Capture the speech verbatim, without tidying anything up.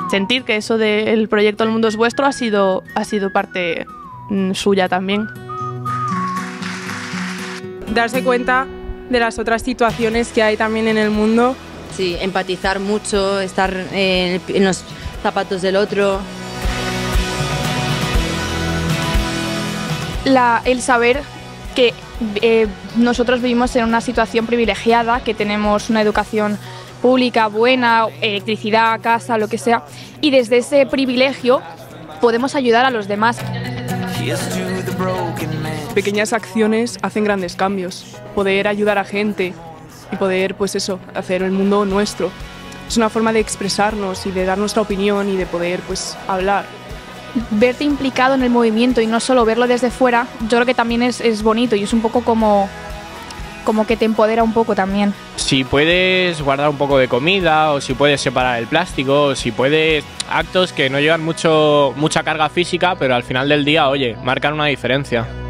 sentir que eso del proyecto El Mundo es Vuestro ha sido, ha sido parte mm, suya también. Darse cuenta de las otras situaciones que hay también en el mundo. Sí, empatizar mucho, estar en, en los zapatos del otro. La, el saber que eh, nosotros vivimos en una situación privilegiada, que tenemos una educación pública buena, electricidad, casa, lo que sea, y desde ese privilegio podemos ayudar a los demás. Pequeñas acciones hacen grandes cambios. Poder ayudar a gente y poder, pues eso, hacer el mundo nuestro. Es una forma de expresarnos y de dar nuestra opinión y de poder, pues, hablar. Verte implicado en el movimiento y no solo verlo desde fuera, yo creo que también es, es bonito y es un poco como, como que te empodera un poco también. Si puedes guardar un poco de comida, o si puedes separar el plástico, o si puedes, actos que no llevan mucho, mucha carga física, pero al final del día, oye, marcan una diferencia.